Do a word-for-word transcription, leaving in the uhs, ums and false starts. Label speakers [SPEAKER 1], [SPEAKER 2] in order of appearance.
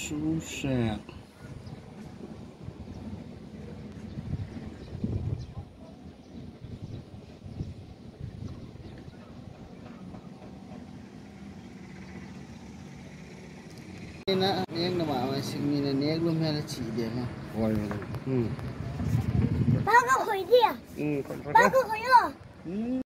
[SPEAKER 1] so sad. Na yang nama masih mina ni aku mela ciri na. Oh iya. Hmm.
[SPEAKER 2] Bagus kau dia.
[SPEAKER 1] Hmm.
[SPEAKER 2] Bagus kau ya. Hmm.